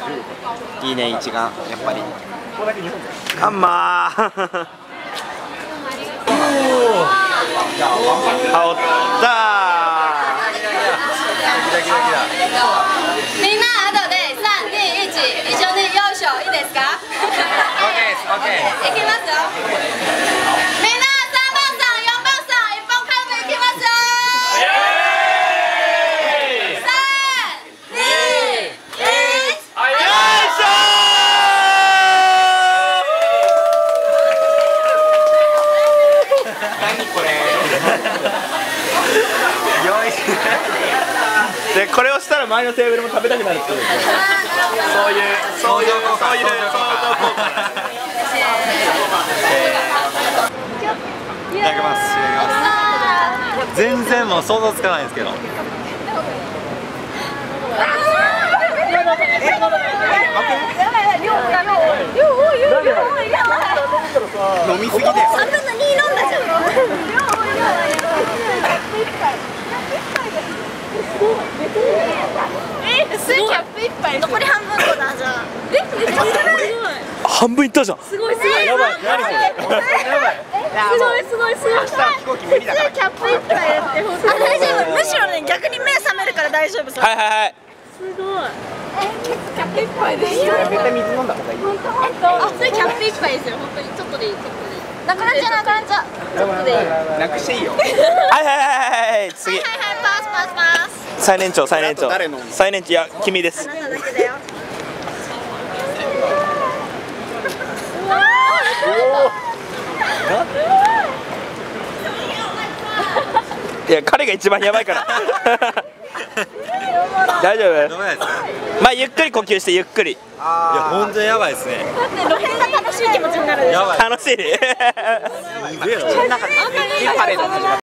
いいね、一眼、やっぱり。カンマー。羽織ったみんな後で3、2、1一緒によいしょいいですか？ OK です、OK。いきますよ。みんな3番さん、4番さん、1本カウントいきますよ。3、2、1。 何これ。でこれをしたら周りのテーブルも食べたくなるっていう。そういう効果。いただきます。 全然もう想像つかないんですけど。 飲みすぎだよ。 3分の2飲んだじゃん。薄いキャップ1杯残り半分こだじゃあ。 半分いったじゃん。 すごいすごい。やばい。何これ。すごい。 飛行機無理だから。 キャップ1杯やってほしい。大丈夫。むしろね逆に目覚めるから大丈夫。 はい。 すごい。キャップ1杯ですよ。 絶対水飲んだ方がいい。 それキャップ1杯ですよ。本当にちょっとでいい。なくなっちゃう。ちょっとでいい。 なくしていいよ。はい次。 パス。 最年長。最年長、いや君です。 あなただけだよ。 いや彼が一番やばいから。大丈夫？まあゆっくり呼吸してゆっくり。いや本当にやばいですね。 だって路辺が楽しい気持ちになるでしょ。 楽しい。 すげえな。